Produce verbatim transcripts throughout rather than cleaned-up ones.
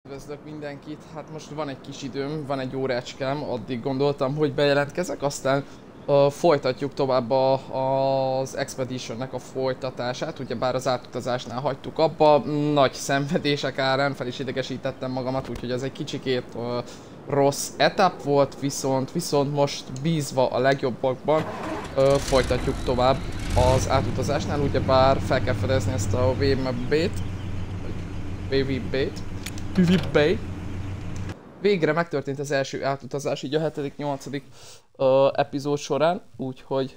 Üdvözlök mindenkit, hát most van egy kis időm, van egy órácskám, addig gondoltam, hogy bejelentkezek, aztán uh, folytatjuk tovább a, az Expeditionnek a folytatását, ugyebár az átutazásnál hagytuk abba, nagy szenvedések árán, fel is idegesítettem magamat, úgyhogy ez egy kicsikét uh, rossz etap volt, viszont, viszont most bízva a legjobbakban uh, folytatjuk tovább az átutazásnál, ugyebár fel kell fedezni ezt a Wave-t, Wave-t, Bay. Végre megtörtént az első átutazás, így a hetedik nyolcadik uh, epizód során, úgyhogy...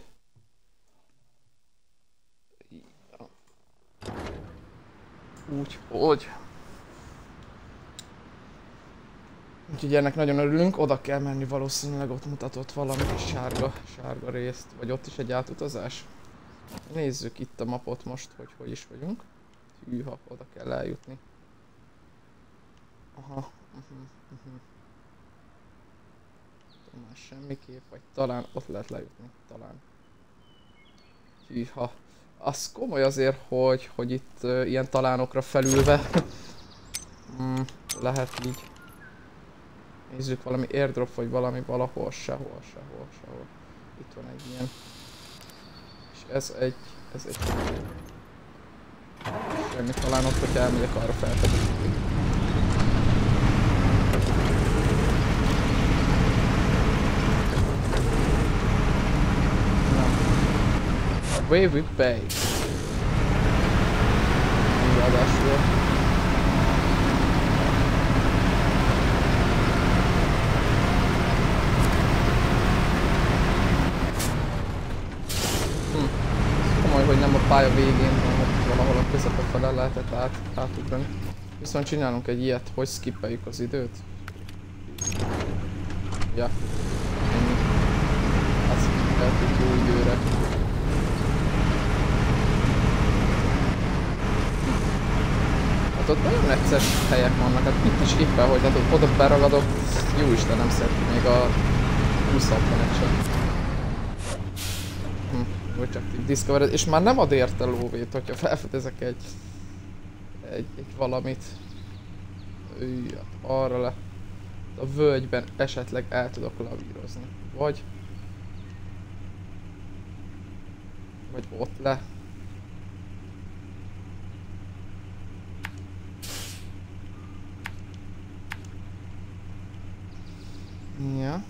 Úgyhogy... Úgyhogy ennek nagyon örülünk, oda kell menni, valószínűleg ott mutatott valami sárga, sárga részt, vagy ott is egy átutazás. Nézzük itt a mapot most, hogy hogy is vagyunk. Hűha, oda kell eljutni. Aha, uh-huh, uh-huh. Már semmiképp, vagy talán ott lehet lejutni, talán. Hűha. Az komoly azért, hogy, hogy itt uh, ilyen talánokra felülve mm, lehet így. Nézzük, valami airdrop vagy valami valahol, sehol, sehol, sehol. Itt van egy ilyen. És ez egy, ez egy... Semmi, talán ott, hogy elmegyek arra felfedezni. Wave Bay. Ráadásul. Hm. Komoly, hogy nem a pálya végén, hanem valahol a közepe fele lehetett át, átugrani. Viszont csinálunk egy ilyet, hogy skippeljük az időt. Ja. Ennyi. Azt skippeltük jó időre. Hát ott nagyon necces helyek vannak, hát itt is éppen, hogy hát oda beragadok, jó Isten, nem szeretném még a húsz-hatvanet sem. Hm, vagy csak Discovered, és már nem ad érte lóvét, hogyha felfedezek egy, egy, egy valamit. Üj, arra le. A völgyben esetleg el tudok lavírozni. Vagy... Vagy ott le. Ja.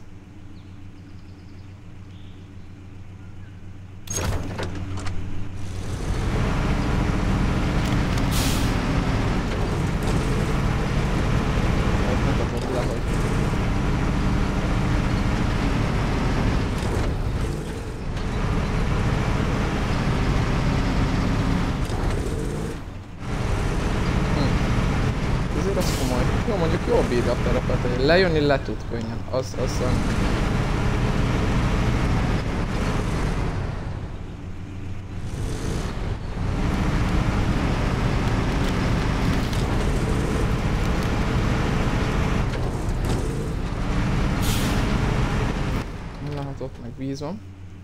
Jól bírja a terepet, lejönni le tud könnyen, az, az nem... Na hát ott meg víz van.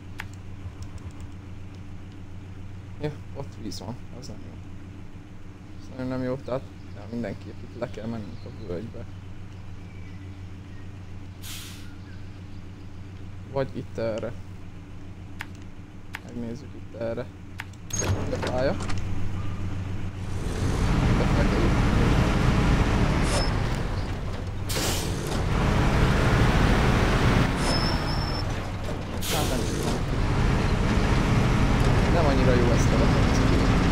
Ja, ott víz van, az nem jó. Ez nagyon nem jó, tehát ja, mindenképp itt le kell mennünk a völgybe. Vagy itt erre. Megnézzük itt erre. A pálya. Hát nem tudom. Nem annyira jó ezt a lapot.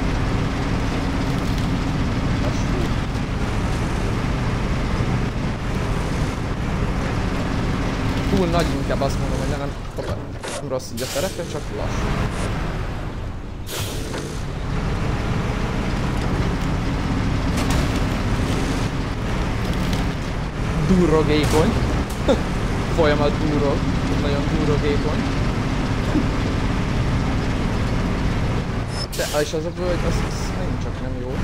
Túl nagy, inkább azt mondom, hogy nem, nem, nem rossz így a terepe, csak lassú. Durrogékony. Folyamat durrog. Nagyon durrogékony. De és az a völgy, az, az nem csak nem jó.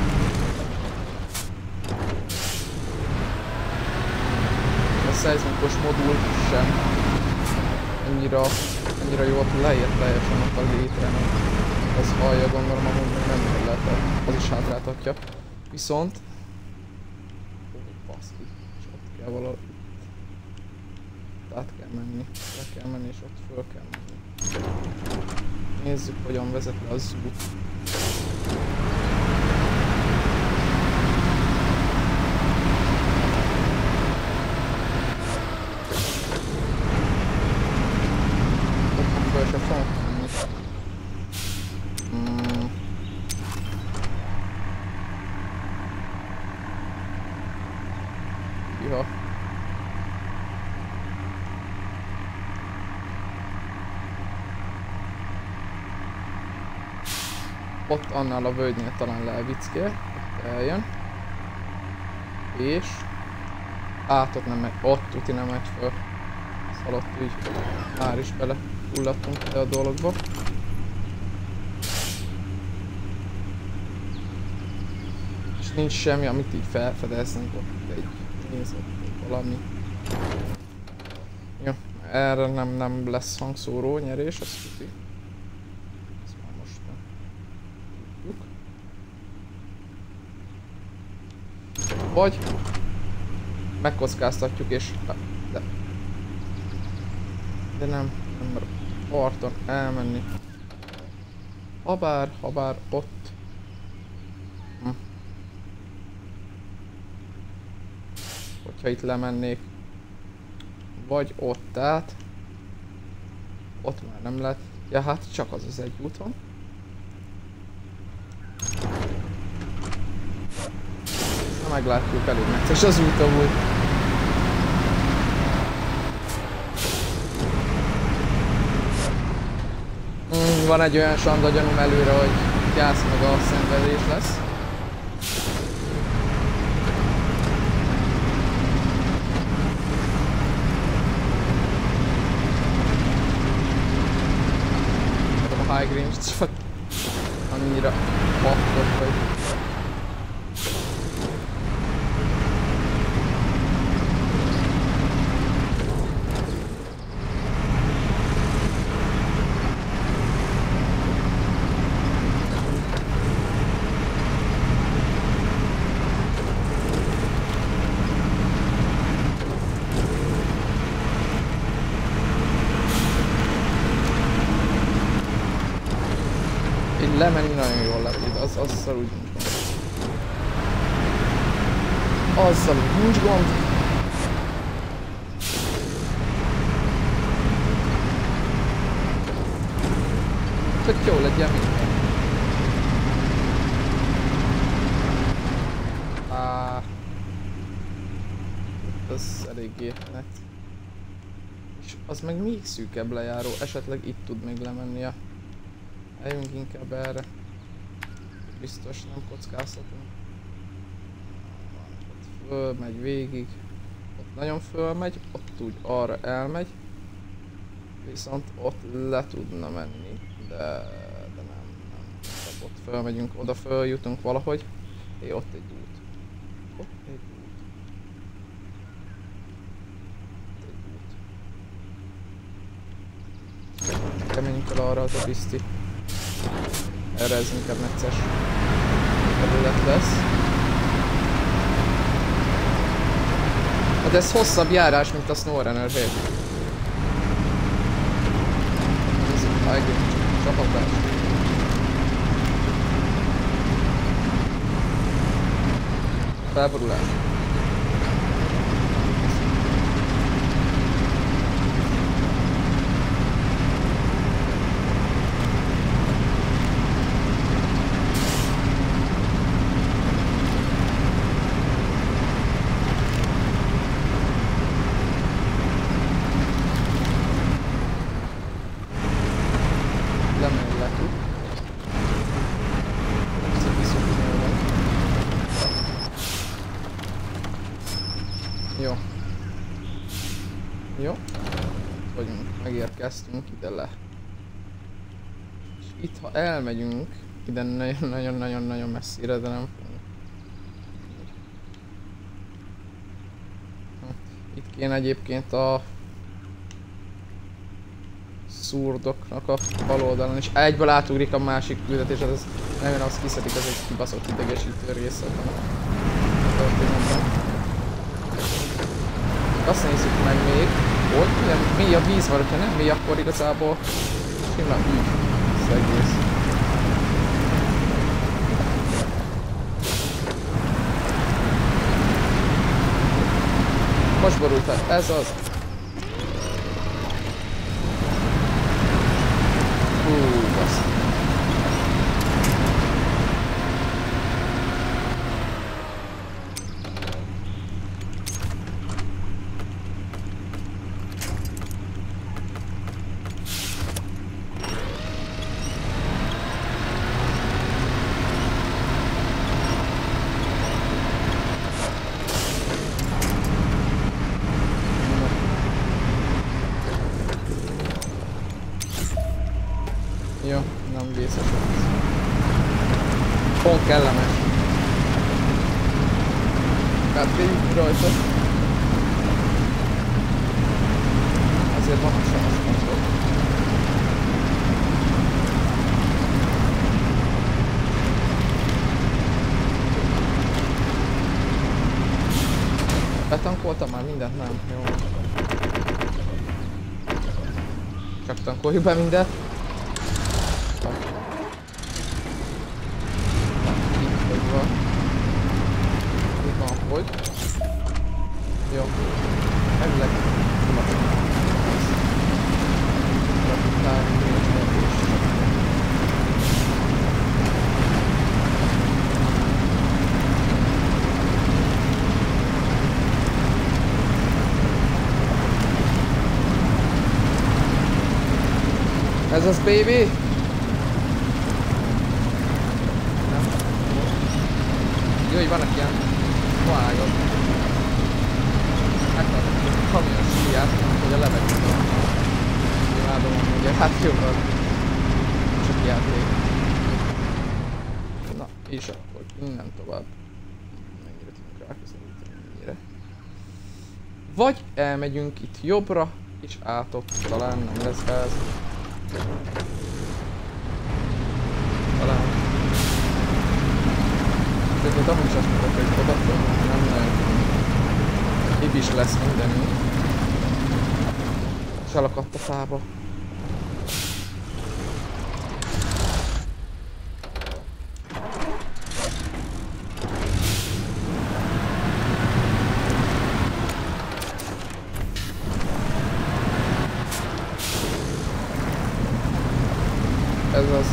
A szeizmikus modul sem annyira, annyira jó, hogy leért teljesen ott a létre, az hallja, gondolom, amúgy még nem lehet, az is hátráltatja. Viszont... Ó, baszki. És ott kell valahol. Át kell menni. Le kell menni és ott föl kell menni. Nézzük, hogyan vezet le az út. Ott föl se fogok menni. Hmm. Ja. Ott annál a völgynél talán levickél, ott eljön. És át ott nem megy, ott uti nem megy föl. Szóval ott úgy már is bele hullattunk el a dologba. És nincs semmi, amit így felfedeznek ott egy nézett valami. Jó, erre nem, nem lesz hangszóró nyerés, azt tuti. Vagy megkockáztatjuk és... De, de nem, nem mer parton elmenni. Habár, habár ott. Hm. Hogyha itt lemennék. Vagy ott át. Ott már nem lehet. Ja, hát csak az az egy út van. Meglátjuk, elég necces az út amúgy. Mm, van egy olyan sanda gyanúm előre, hogy gyász meg a szenvedés lesz. A high range csak annyira pakkot, hogy... Lemenni nagyon jól lehet, az, azzal úgy nincs gond. Azzal úgy nincs gond. Tök jó legyen minden. Á, ez eléggé net. És az meg még szűkebb lejáró, esetleg itt tud még lemennie. Eljünk inkább erre. Biztos nem kockáztatunk. Ott fölmegy végig. Ott nagyon fölmegy, ott úgy arra elmegy. Viszont ott le tudna menni. De, de nem, nem. Tehát ott fölmegyünk, oda följutunk valahogy. É, ott egy út. Ott egy út. Ott egy út. Menjünk el arra, az a bizti. Erre ez inkább necces terület lesz. Hát ez hosszabb járás, mint a SnowRunner hely. Nézzük, High csapatás. Felborulás. Jó. Jó. Vagyunk, megérkeztünk ide le. És itt ha elmegyünk, ide nagyon-nagyon-nagyon messzire, de nem fogunk. Itt kéne egyébként a szurdoknak a bal oldalon, és egyből átugrik a másik küldetés, ez nem jön, azt kiszedik, ez egy kibaszott idegesítő része a történetben. Azt nézzük meg még, hogy ilyen mély a víz van, hogyha nem mély, akkor igazából simán ügy az egész. Most borult el, ez az. Hú, basz. Jó, nem vészes az. Pont kellemes. Átérjük rajta. Azért van a sajnos mozgok. Betankoltam már mindent? Nem. Jó. Csak tankoljuk be mindent. Hogy? Jó. Elvileg ez az, baby! Nem. Jó, hogy vannak ilyen vágok. Megtartok a kamion síját, hogy a levegőben. Imádom amúgy a hátrjóban. Csak játék. Na, és akkor innen tovább. Mennyire tudunk ráközelíteni, mennyire. Vagy elmegyünk itt jobbra, és átok. Talán nem lesz gáz. Talán. Tehát amúgy is azt mondok, hogy oda nem nagyon ibis lesz mindenünk. És elakadt a fába. Ez az.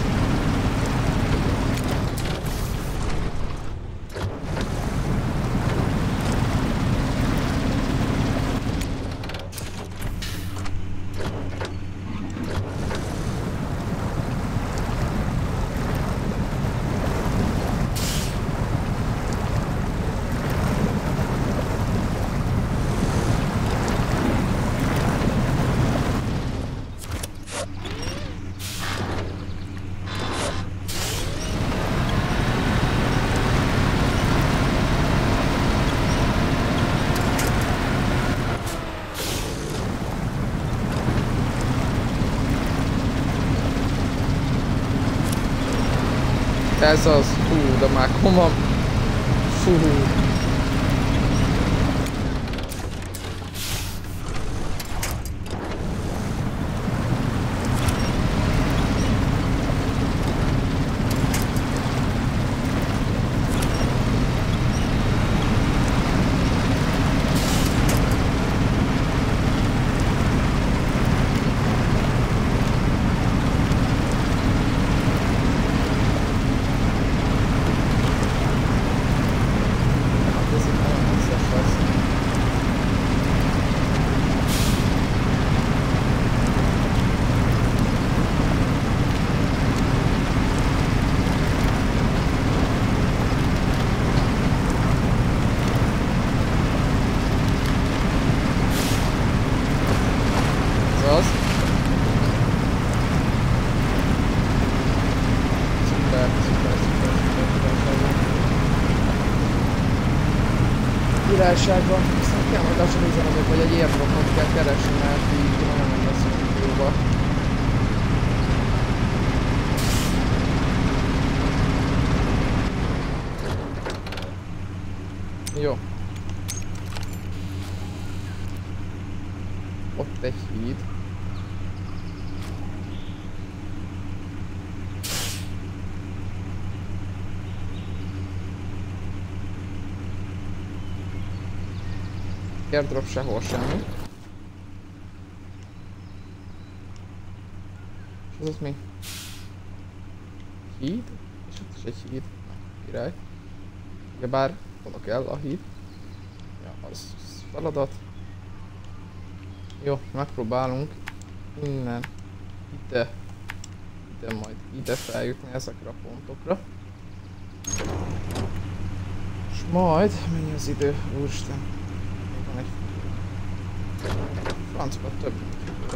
Ez az, fú, de már komam. Fú. Királyságban, aztán kell majd lassan üzenetek, hogy egy airdropot kell keresni, mert így nem leszünk jóba. Jó. Ott egy híd. Airdrop sehol semmi. És ez ott mi? Híd? És ott is egy híd. Király. Ugye bár oda kell a híd. Ja, az feladat. Jó, megpróbálunk innen, ide, ide majd ide feljutni ezekre a pontokra. És majd, mennyi az idő? Úristen. Még van egy francba több figura.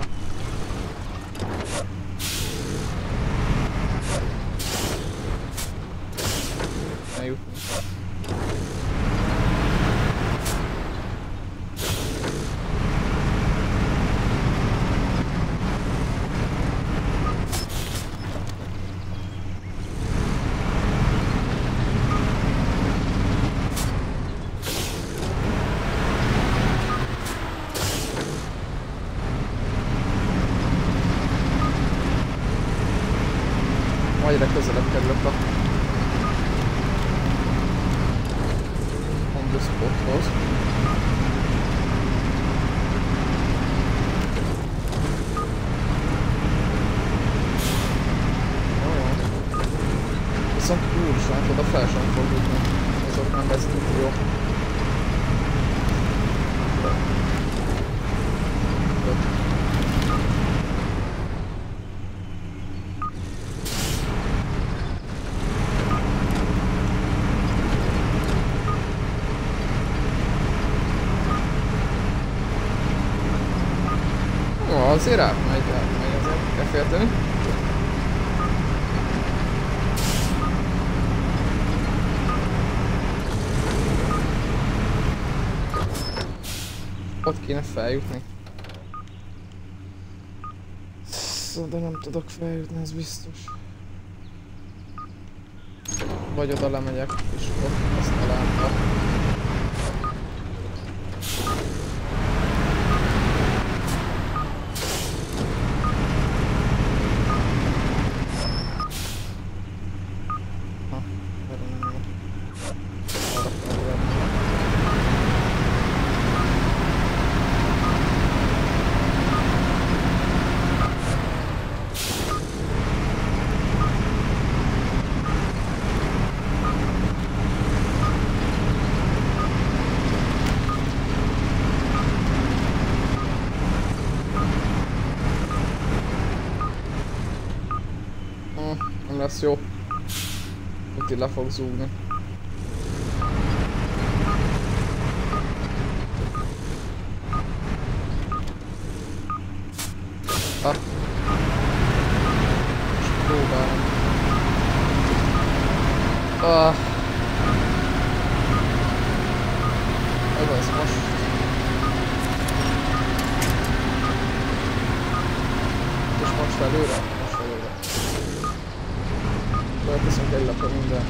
Eljutni. Egyre közelebb kerülök a on the spothoz. Viszont úristen, oda fel sem fog jutni. Azok nem lesz túl jó. Azért átmegy, átmegy, azért kell félteni. Ott kéne feljutni. De nem tudok feljutni, ez biztos. Vagy oda lemegyek, és ott azt találtam. Nem lesz jó. Itt így le fog zúgni. Ah. És próbálom. Ah. Ez az most. És most előre? Most előre. Teszünk egy lapra minden.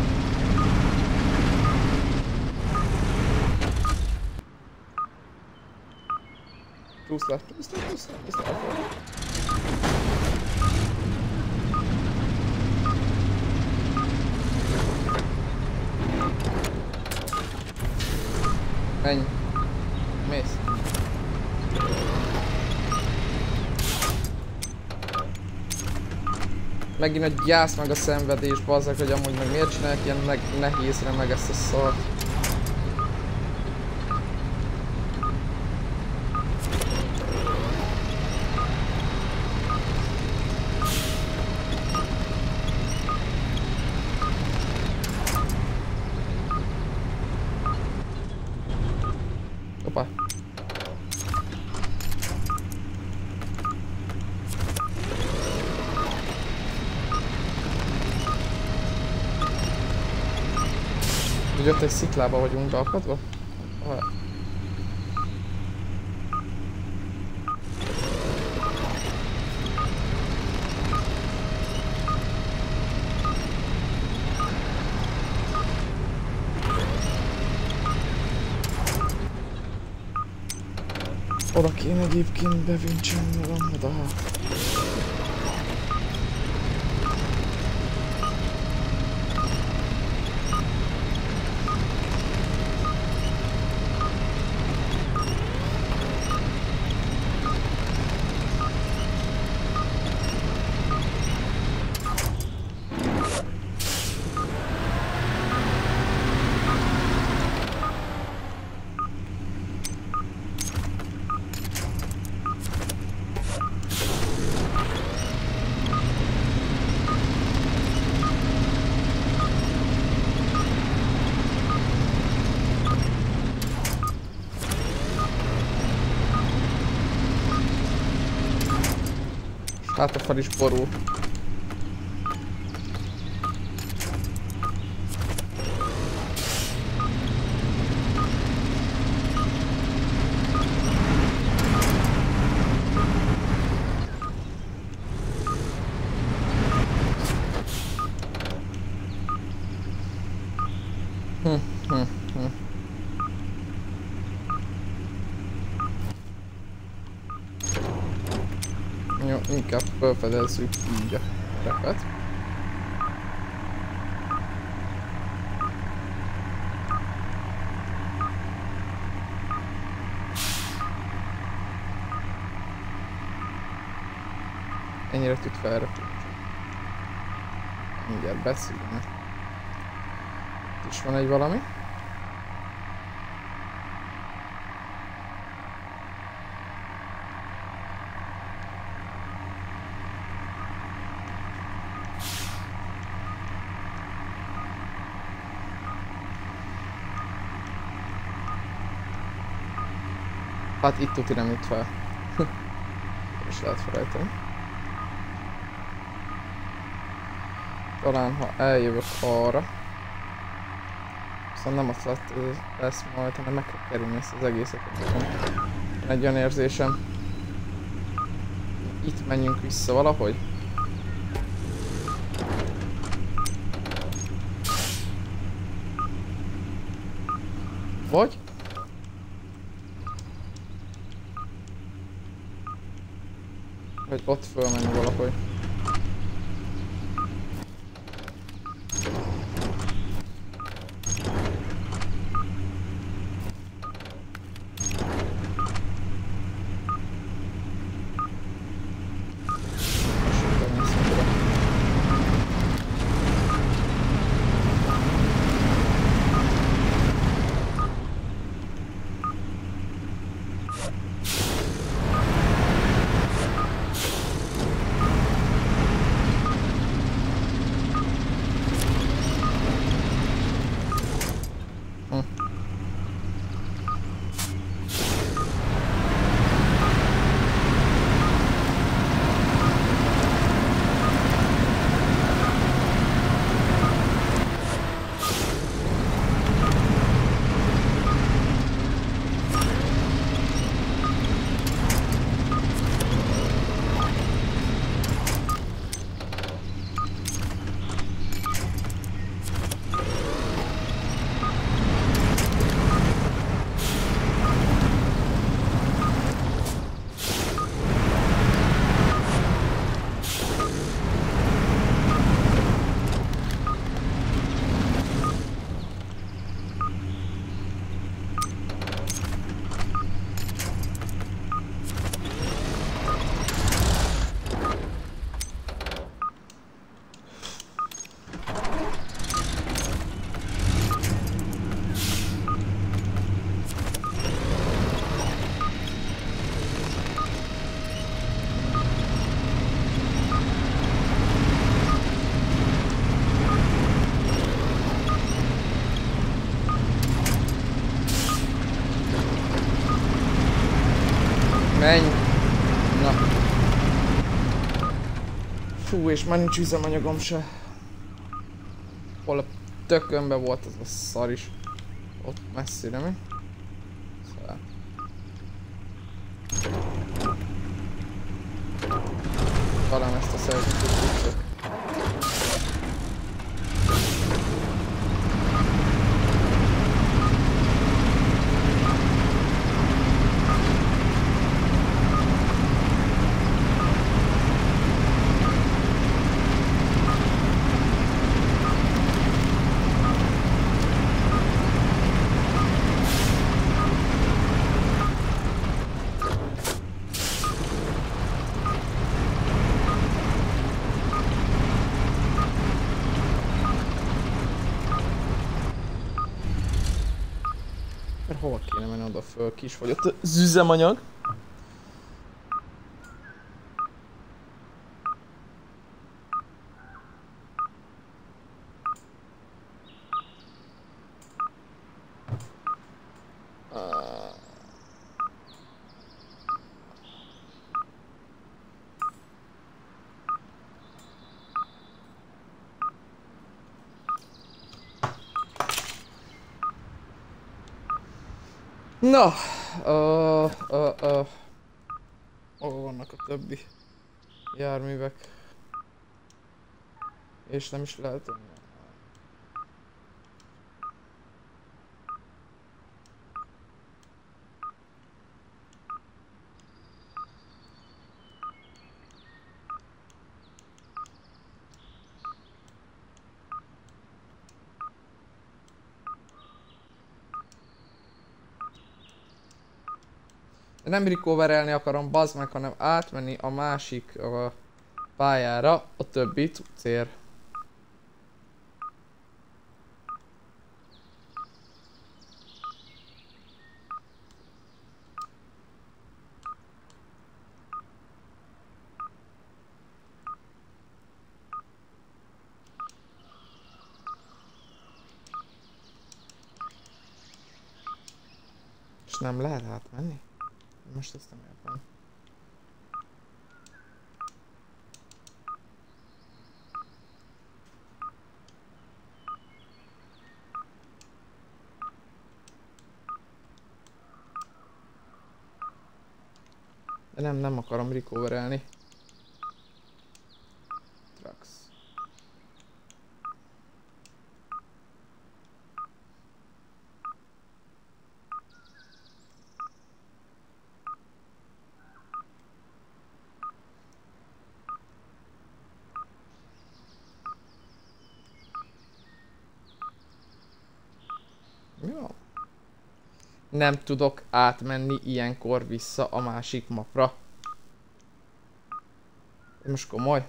Plusz le, plusz le, plusz le, plusz le. Ennyi. Mész. Megint a gyász meg a szenvedés, bazzak, hogy amúgy meg miért csinálják ilyen meg nehézre meg ezt a szart. Hoppá. Hogy ott egy sziklába vagyunk beakadva? Ah. Oda kéne egyébként bevincsen magam, oda hát. Hát a fel is borul. Hm, hm, hm. Jó, inkább felfedezzük így a repet. Ennyire tud felrepülni. Mindjárt beszélni. Itt is van egy valami. Hát itt tuti nem jut fel. És lehet felejteni. Talán ha eljövök arra, viszont nem azt lett, lesz majd, hanem meg kell kerülni ezt az egészet. Van egy olyan érzésem. Itt menjünk vissza valahogy. Vagy? Vagy ott fölmenni valahogy. Menj! Na. Fú, és már nincs üzemanyagom se. Hol a tökönbe volt az a szar is. Ott messzire mi? Szóval. Talán ezt a szerzőt tudjuk. föl, ki is fogyott az üzemanyag. Na, uh, uh, uh. Hol vannak a többi járművek? És nem is lehet. Nem recoverelni akarom, bazd meg, hanem átmenni a másik a pályára a többi cuccért. És nem lehet átmenni? Most ezt nem értem. De nem, nem akarom recoverelni. Trucks. Jó. Nem tudok átmenni ilyenkor vissza a másik mapra. Most komoly.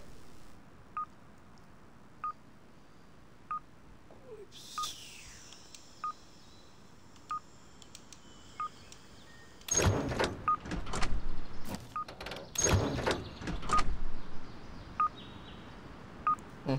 Hm.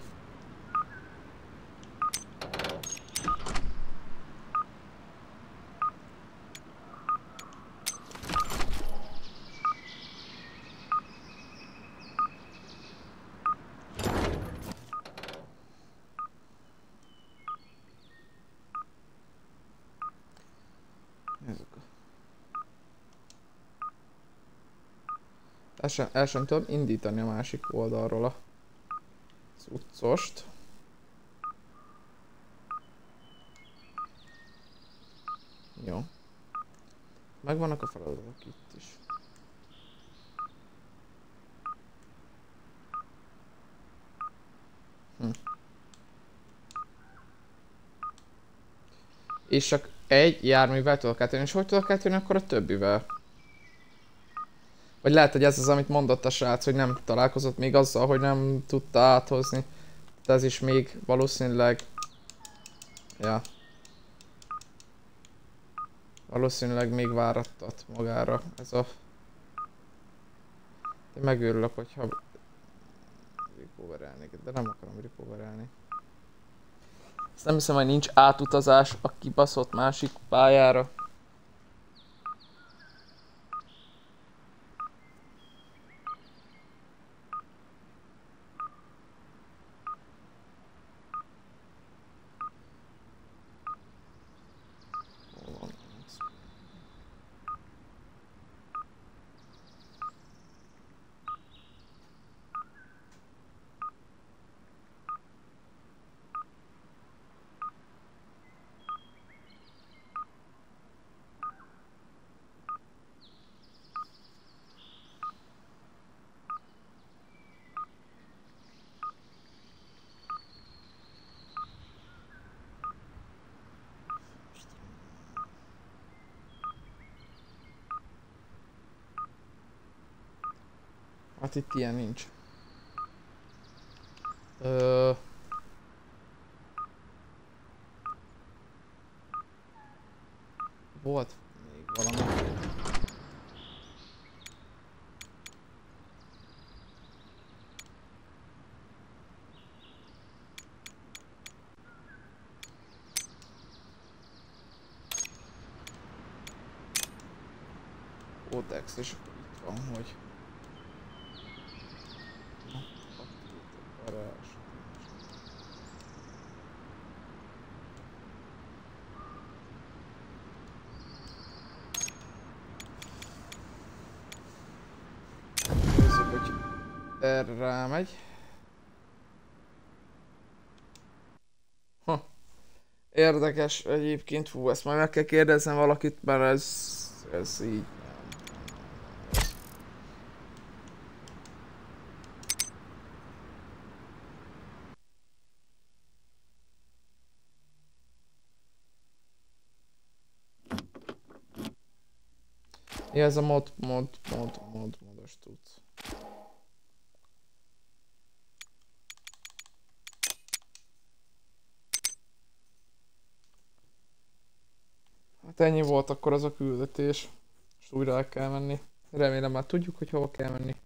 El sem, el sem tudom indítani a másik oldalról a cuccost. Jó. Megvannak a feladatok itt is. Hm. És csak egy járművel tudok átjönni, és hogy tudok átjönni akkor a többivel? Vagy lehet, hogy ez az, amit mondott a srác, hogy nem találkozott még azzal, hogy nem tudta áthozni. De ez is még valószínűleg... Ja. Valószínűleg még várattat magára ez a... Én megőrülök, hogyha... recoverelnék, de nem akarom recoverelni. Ezt nem hiszem, hogy nincs átutazás a kibaszott másik pályára. Hát itt ilyen nincs. Ö... Volt még valami. Codex, és akkor itt van, hogy... Na, activate garázs. Nézzük, hogy erre rámegy. Ha. Érdekes egyébként, fú, ezt majd meg kell kérdeznem valakit, mert ez... ez így... Ja, ez a mod, mod, mod, mod, modos tudsz. Hát ennyi volt akkor az a küldetés. És újra el kell menni. Remélem már tudjuk, hogy hova kell menni.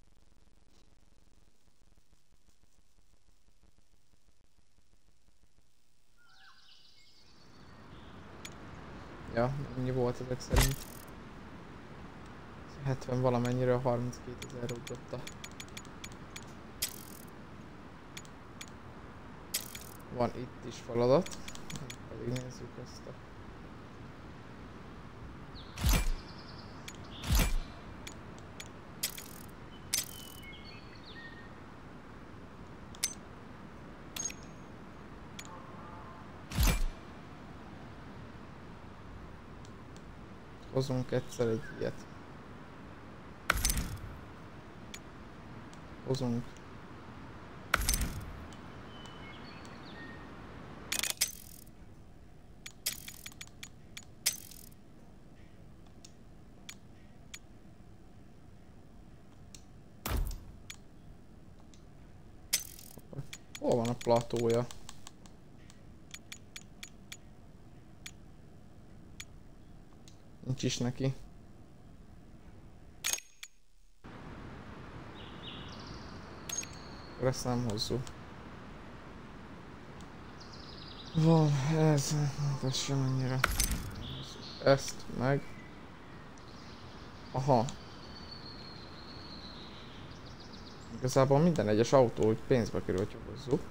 Ja, ennyi volt ezek szerint. hetven valamennyire a harminckétezer ugrotta. Van itt is feladat. Pedig nézzük ezt a... Hozunk egyszer egy ilyet. Hozunk. Hol van a platója? Nincs is neki. Akkor ezt nem hozzuk. Van ez, ez sem annyira. Ezt meg. Aha. Igazából minden egyes autó, hogy pénzbe kerül, hogy hozzuk.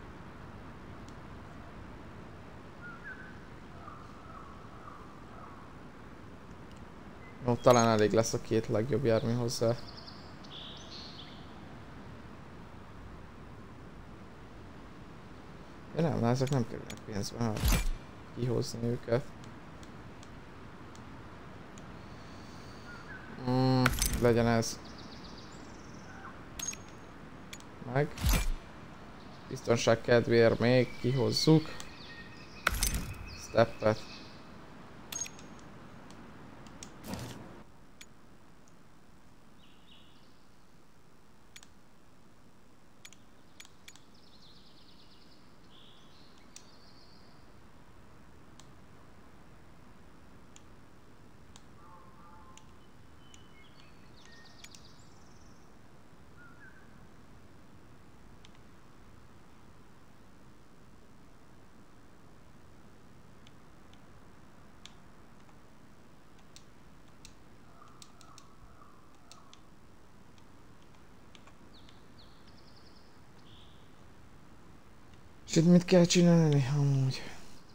Jó, talán elég lesz a két legjobb jármű hozzá. Ja nem, ezek nem kerülnek pénzbe, hát kihozni őket. Mm, legyen ez. Meg. Biztonság kedvéért még kihozzuk. Steppet. És itt mit kell csinálni? Amúgy.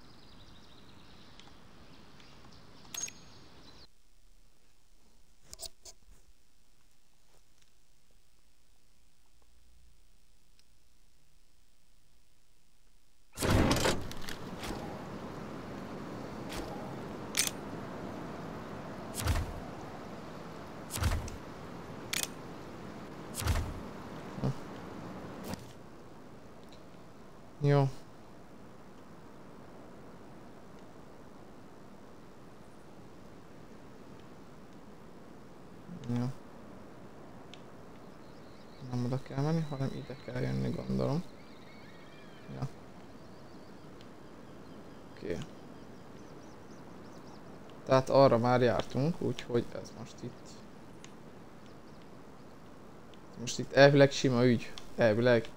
Jó. Jó. Nem oda kell menni, hanem ide kell jönni, gondolom. Ja. Oké. Okay. Tehát arra már jártunk, úgyhogy ez most itt. Most itt elvileg sima ügy. Elvileg.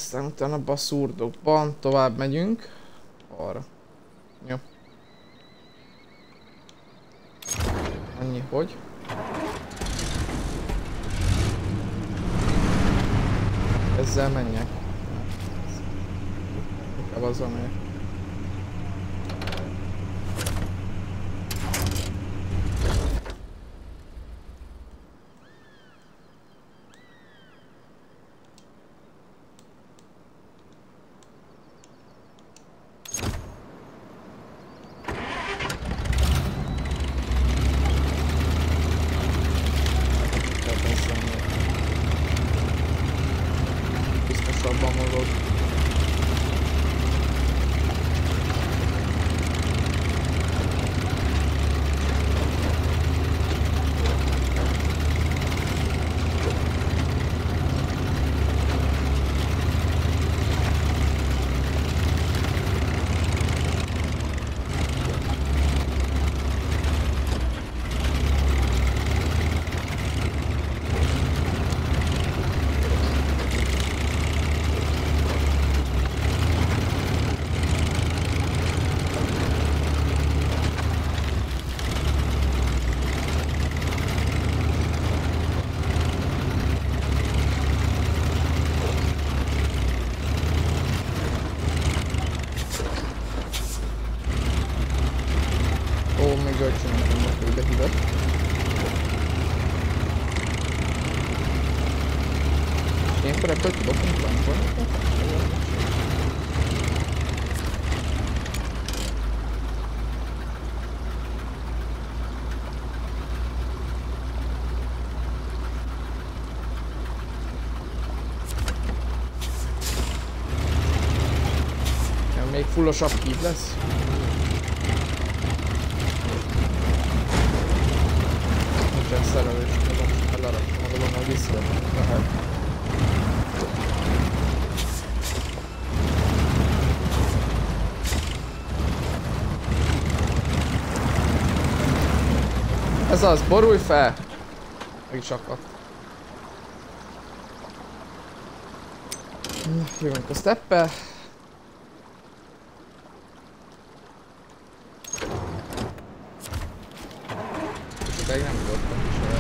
aztán utána abban a szurdokban tovább megyünk. Arra. Jó. Annyi, hogy? Ezzel menjek. Inkább azzal megyek. Biztosabban mozog. Ó, még ölcsönök vannak ide hideg. Ilyenkor ebből tudok implankolni? Még fullosabb kív lesz. Nincsen szerelés, most lerakom magadon, hogy vissza lehet. Ez az, borulj fel! Meg is akadt. Jövünk a steppel. Sokáig nem voltam is olyan.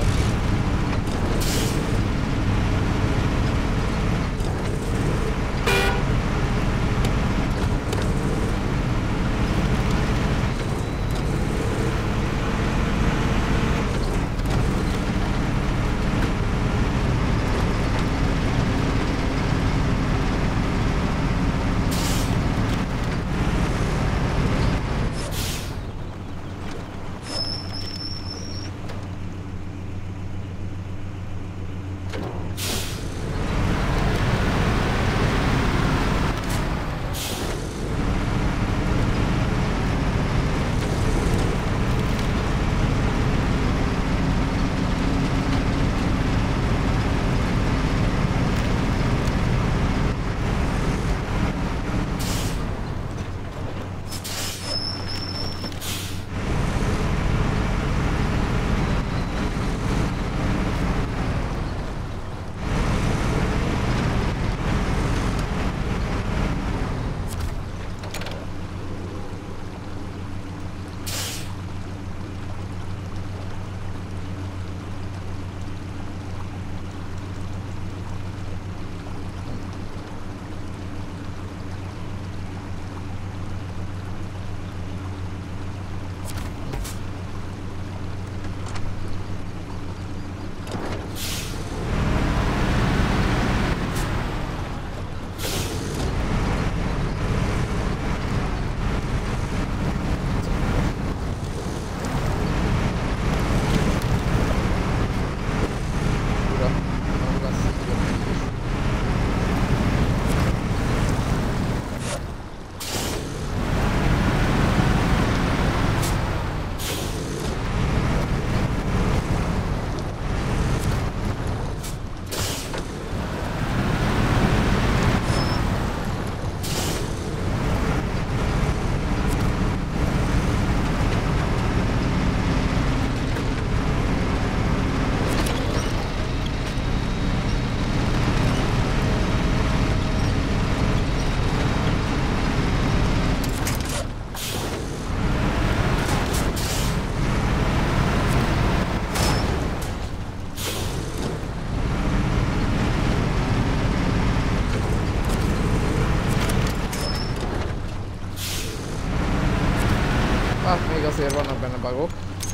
azért vannak benne bugok.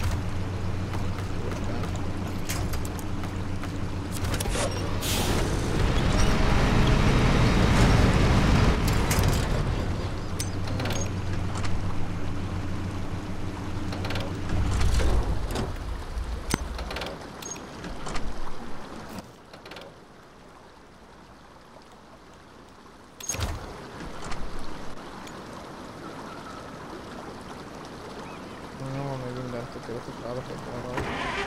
Tökéletes állapotban van.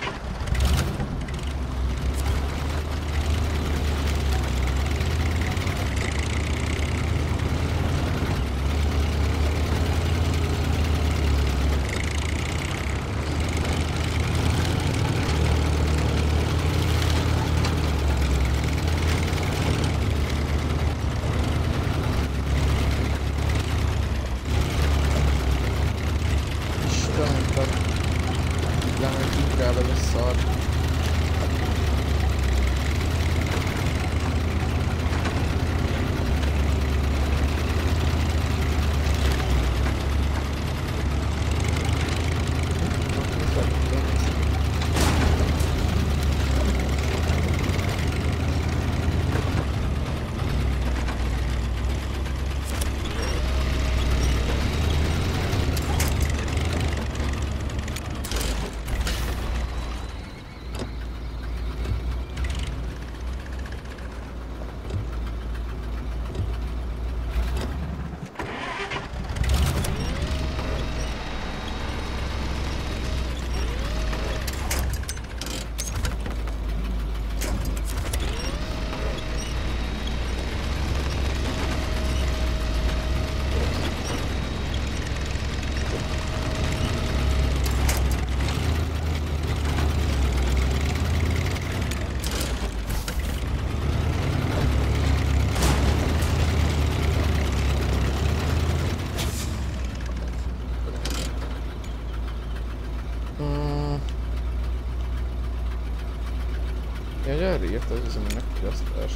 Ja, erre írta az üzemnek fogyasztás.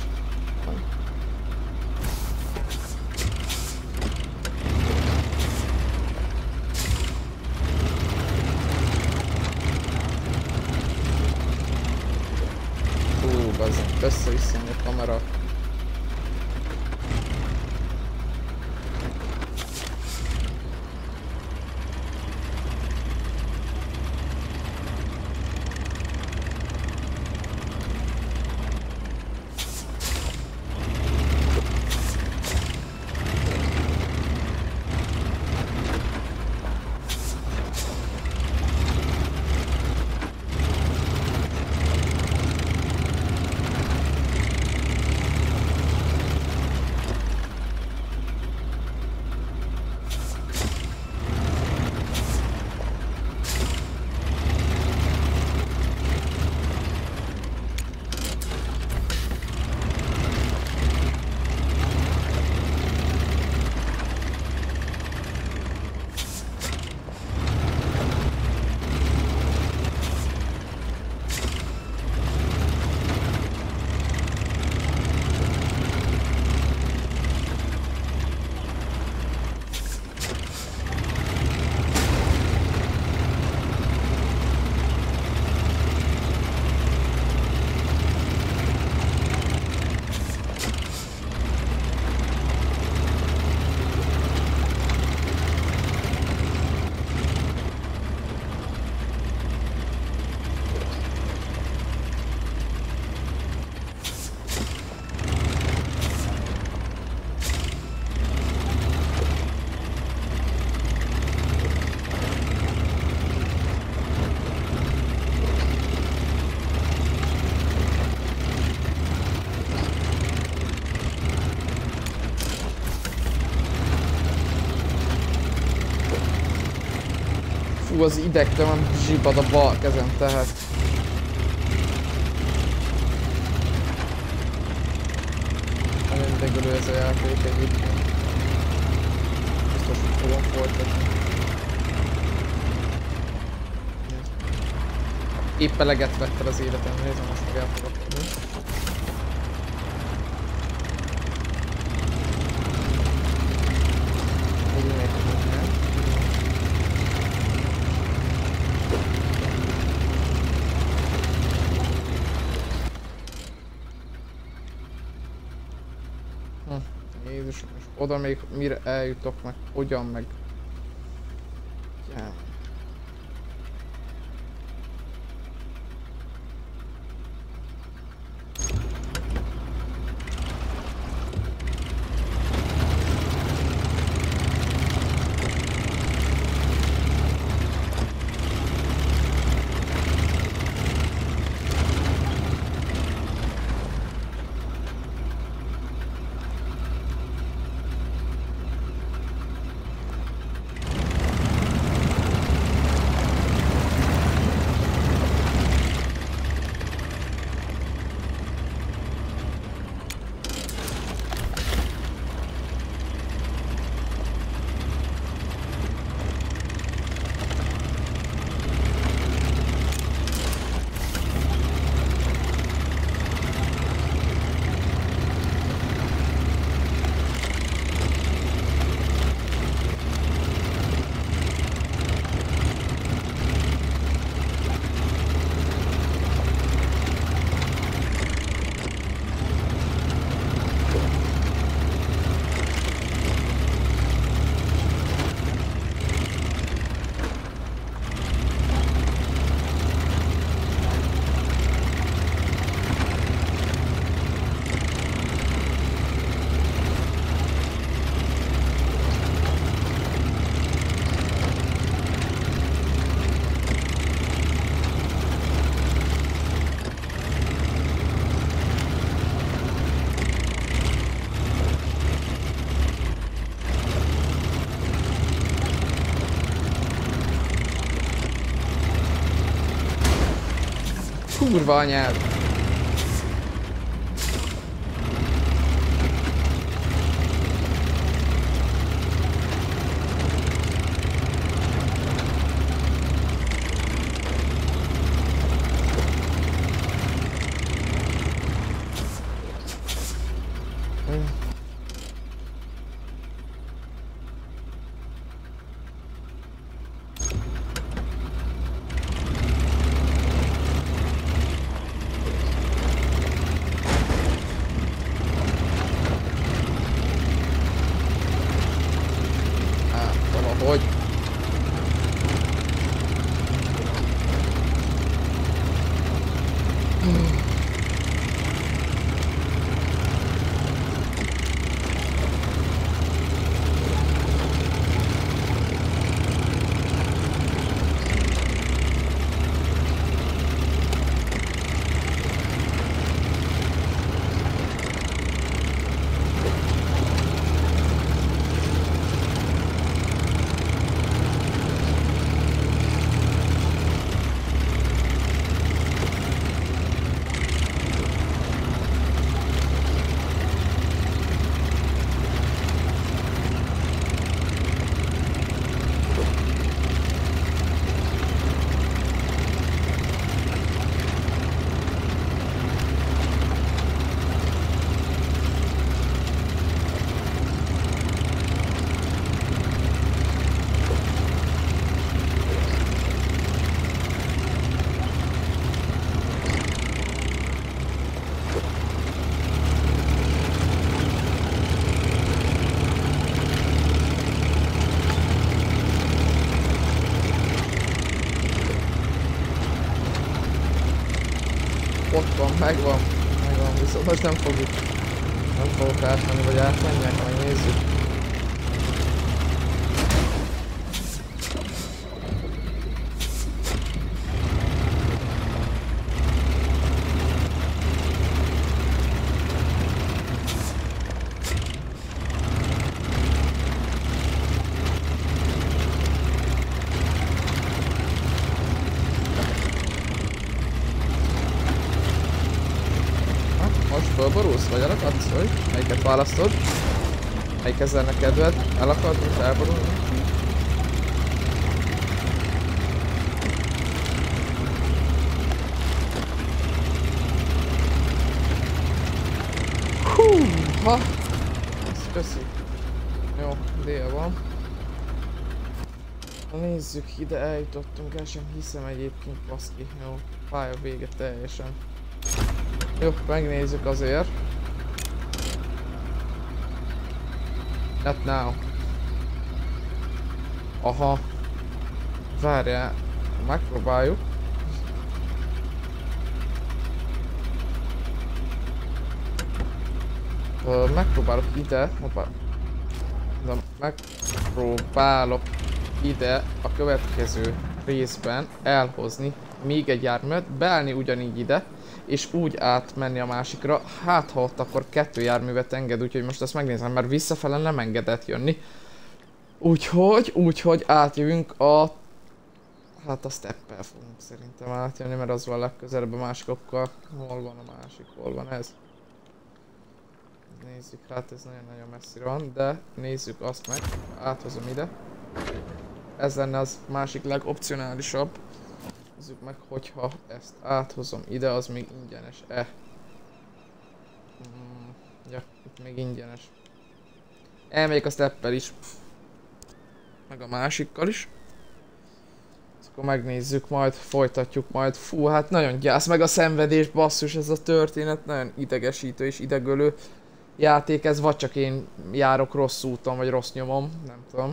Hú, bazzeg, össze-vissza a kamera. Fú, az idegtelen zsibad a bal kezem, tehát. Nagyon idegelő ez a játék egyébként. Biztos, hogy fogom folytatni. Épp eleget vetted az életem, nézem, azt meg el fogok tenni. És oda még mire eljutok, meg hogyan, meg... Yeah. Kurva anyád! Hogy? Ott van, megvan, megvan, viszont most nem fogjuk, nem fogok átmenni, vagy átmenjek, majd nézzük. Fölborulsz, vagy elakadsz, vagy? Melyiket választod? Melyik ezzel a kedved? Elakad, most elborulni? Hú, ha! Ezt köszi. Jó, dél van. Na nézzük, ide eljutottunk, el sem hiszem egyébként, baszki. Jó, pálya vége teljesen. Jó, megnézzük azért. Not now. Aha. Várjál. Megpróbáljuk. Ö, megpróbálok ide. Hoppá. De megpróbálok ide a következő részben elhozni még egy járművet, beállni ugyanígy ide, és úgy átmenni a másikra, hát ha ott akkor kettő járművet enged, úgyhogy most ezt megnézem, mert visszafele nem engedett jönni. Úgyhogy, úgyhogy átjövünk a... Hát a steppel fogunk szerintem átjönni, mert az van legközelebb a másikokkal. Hol van a másik, hol van ez? Nézzük, hát ez nagyon-nagyon messzire van, de nézzük azt meg, áthozom ide. Ez lenne az másik legopcionálisabb. Nézzük meg, hogyha ezt áthozom ide, az még ingyenes-e. Hmm, ja, itt még ingyenes. Elmegyek a steppel is. Meg a másikkal is. Ezt akkor megnézzük majd, folytatjuk majd. Fú, hát nagyon gyász, meg a szenvedés, basszus, ez a történet. Nagyon idegesítő és idegölő játék ez, vagy csak én járok rossz úton, vagy rossz nyomom, nem tudom.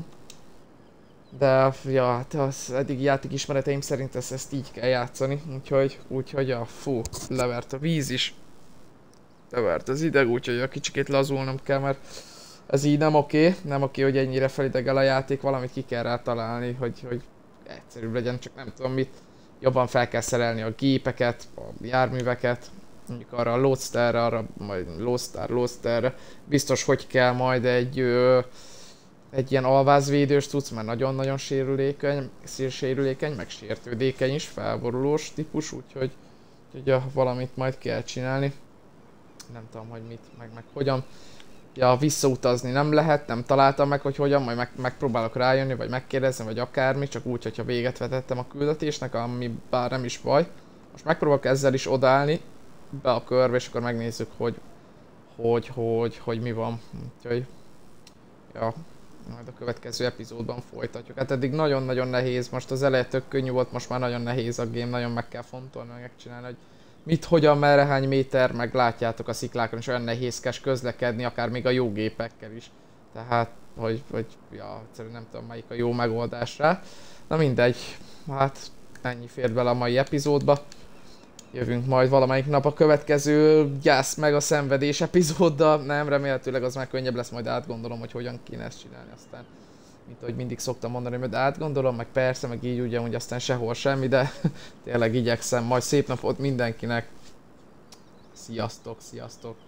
De, ja, hát az eddigi játék ismereteim szerint ezt, ezt így kell játszani, úgyhogy, úgyhogy, ja, fú, levert a víz is. Levert az ideg, úgyhogy a kicsikét lazulnom kell, mert ez így nem oké, nem oké, hogy ennyire felidegel a játék, valamit ki kell rá találni, hogy, hogy egyszerűbb legyen, csak nem tudom mit. Jobban fel kell szerelni a gépeket, a járműveket, mondjuk arra a Loadsterre, arra majd Loadstar, Loadsterre. Biztos, hogy kell majd egy, ö, egy ilyen alvázvédős tudsz, mert nagyon-nagyon sérülékeny, sérülékeny, meg sértődékeny is, felborulós típus, úgyhogy, úgyhogy ja, valamit majd kell csinálni. Nem tudom, hogy mit, meg, meg hogyan. Ja, visszautazni nem lehet, nem találtam meg, hogy hogyan, majd meg, megpróbálok rájönni, vagy megkérdezni, vagy akármi, csak úgy, hogyha véget vetettem a küldetésnek, ami bár nem is baj. Most megpróbálok ezzel is odállni be a körbe, és akkor megnézzük, hogy hogy, hogy, hogy mi van. Úgyhogy, ja, majd a következő epizódban folytatjuk. Hát eddig nagyon-nagyon nehéz, most az eleje tök könnyű volt, most már nagyon nehéz a game, nagyon meg kell fontolni, meg megcsinálni, hogy mit, hogyan, merre, hány méter, meg látjátok a sziklákon, és olyan nehézkes közlekedni, akár még a jó gépekkel is. Tehát, hogy, hogy ja, egyszerűen nem tudom melyik a jó megoldás rá. Na mindegy, hát ennyi fér bele a mai epizódba. Jövünk majd valamelyik nap a következő gyász meg a szenvedés epizóddal. Nem, remélhetőleg az már könnyebb lesz, majd átgondolom, hogy hogyan kéne ezt csinálni aztán. Mint ahogy mindig szoktam mondani, hogy átgondolom, meg persze, meg így ugyanúgy aztán sehol semmi, de tényleg igyekszem. Majd szép napot mindenkinek. Sziasztok, sziasztok.